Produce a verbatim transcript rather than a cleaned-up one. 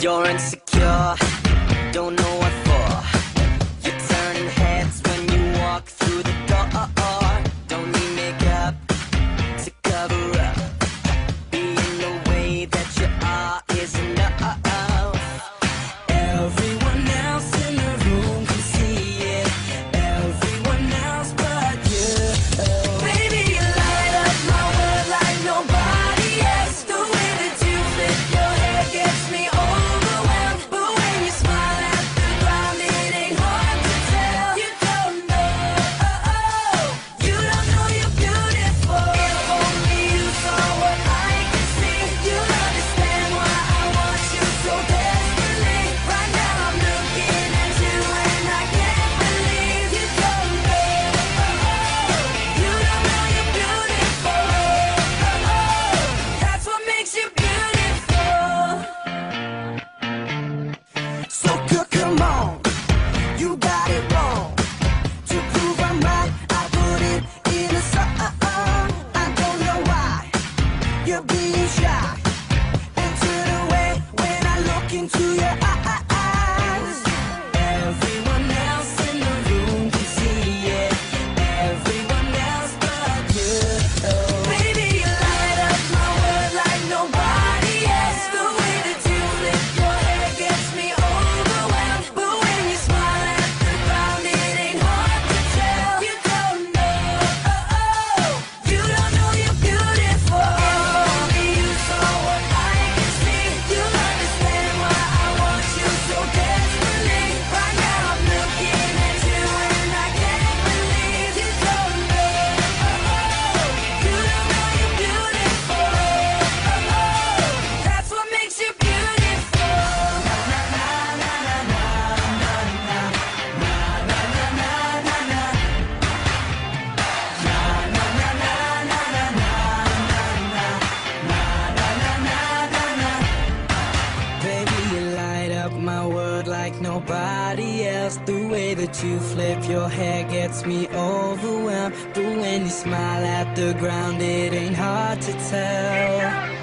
You're insecure, don't know what for. You're turning heads when you walk through the door. Don't need makeup to cover up. Being the way that you are is enough. Everyone else in the room can see it. Everyone else but you. Baby, you light up my world like nobody else. The way that you flip your hair gets me overwhelmed. But when you smile at the ground, it ain't hard to tell. You don't know, you don't know you're beautiful. If only you saw what I can see, you'll understand why I want you so desperately. Right now I'm looking at you and I can't believe you don't know, you don't know you're beautiful. That's what makes you beautiful. So good, come on, you got it wrong. To prove I'm right, I put it in a song. I don't know why you're being shy and turn away when I look into your eyes. Everyone else in the room can see it. Everyone else but you. Baby, you light up my world like nobody else. The way that you flip your hair gets me overwhelmed. But when you smile at the ground, it ain't hard to tell. You don't know, you don't know you're beautiful. If only you saw what I can see, you'll understand why I want you so desperately. Right now I'm looking at you and I can't believe you don't know, you don't know you're beautiful. That's what makes you beautiful. Baby, you light up my world like nobody else. The way that you flip your hair gets me overwhelmed. But when you smile at the ground, it ain't hard to tell.